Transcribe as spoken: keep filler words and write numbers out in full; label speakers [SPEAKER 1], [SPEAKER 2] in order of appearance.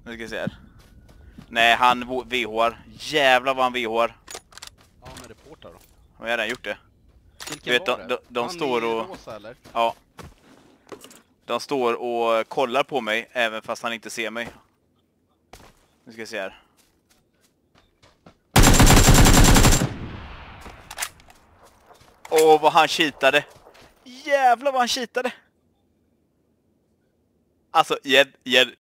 [SPEAKER 1] Nu ska vi se här. Nej, han V H-ar. Jävlar vad han V H-ar.
[SPEAKER 2] Ja, med reporter då.
[SPEAKER 1] Vad har jag gjort det?
[SPEAKER 2] Vilken
[SPEAKER 1] Vet,
[SPEAKER 2] var
[SPEAKER 1] de,
[SPEAKER 2] det?
[SPEAKER 1] de, de
[SPEAKER 2] han
[SPEAKER 1] står
[SPEAKER 2] i
[SPEAKER 1] och...
[SPEAKER 2] rosa, eller?
[SPEAKER 1] Ja. De står och kollar på mig även fast han inte ser mig. Nu ska vi se här. Åh, vad han cheatade. Jävlar vad han cheatade. Alltså, Jed, Jed,